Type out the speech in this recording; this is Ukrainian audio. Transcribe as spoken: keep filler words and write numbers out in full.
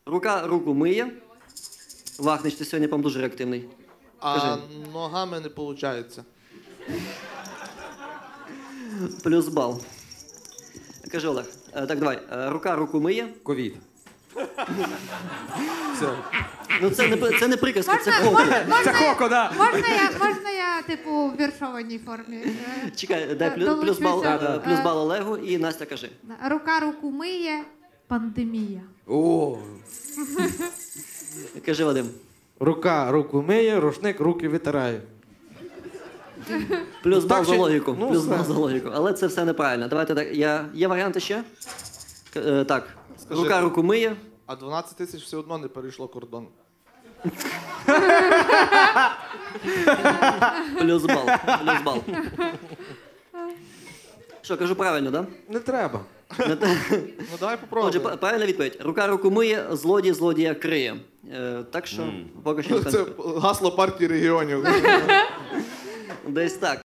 Рука руку миє. Вахнич, ти сьогодні, по-моєму, дуже реактивний. А Кажи. ногами не виходить. Плюс бал. Кажи, Олег. Е, Так, давай. Е, Рука руку миє. Ковід. Все. Ну це не, це не приказка, це Можна, хоко. можна, можна, Це хоко, да. можна, я, можна я, типу, в віршованій формі? Е, Чекай, дай е, плюс, плюс, бал, долучуся. е, плюс Е, бал Олегу і Настя кажи. Рука руку миє, пандемія. О. Кажи, Вадим. Рука руку миє, рушник руки витирає. Плюс бал так за ще- логіку. ну, Плюс все. бал за логіку. Але це все неправильно. Давайте так. Я... Є варіанти ще? К- е, Так. Скажи. Рука руку миє. А дванадцять тисяч все одно не перейшло кордон. Плюс бал. Плюс бал. Що, кажу правильно, так? Не треба. Ну давай Отже, попробуємо. п- правильна відповідь. Рука руку миє, злодій злодія криє. Е, Так що, поки що Це гасло партії регіонів. десь так.